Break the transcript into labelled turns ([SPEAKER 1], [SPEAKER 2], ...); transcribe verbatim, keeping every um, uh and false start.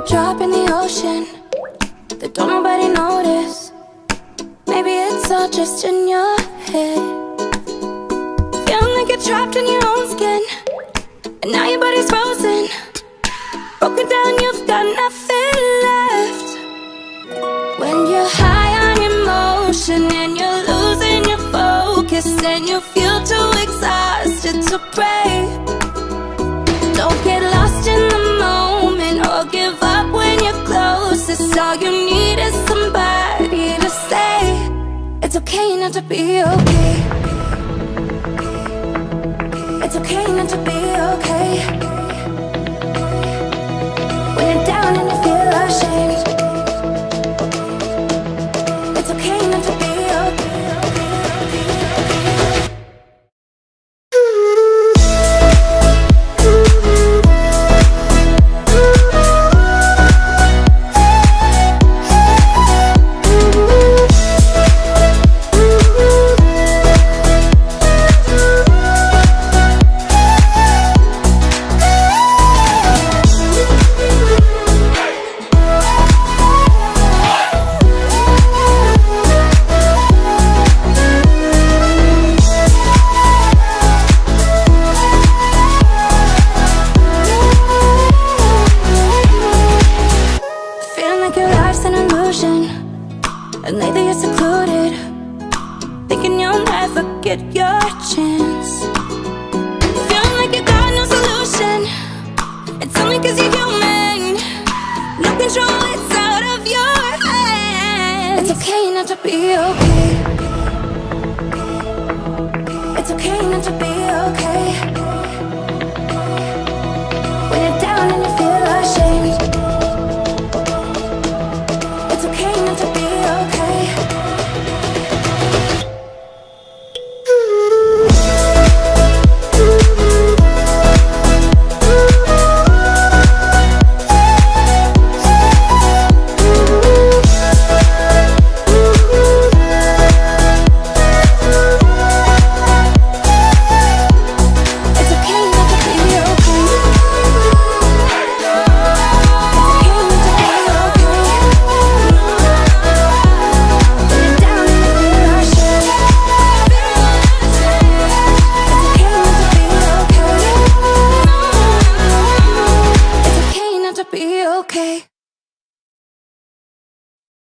[SPEAKER 1] drop in the ocean that don't nobody notice. Maybe it's all just in your head. Feeling like you're trapped in your own skin, and now your body's frozen. Broken down, you've got nothing left. When you're high on emotion and you're losing your focus, and you feel too exhausted to pray. Don't get lost in the moment or give up when you're closest. All you need is somebody to say it's okay not to be okay. It's okay not to be okay. When you're down and you feel ashamed, it's okay not to be okay. And lately you're secluded, thinking you'll never get your chance. Feeling like you got no solution. It's only cause you're human. No control, it's out of your hands. It's okay not to be okay. It's okay not to be okay. When you're down and you feel ashamed, it's okay not to be okay. Be okay.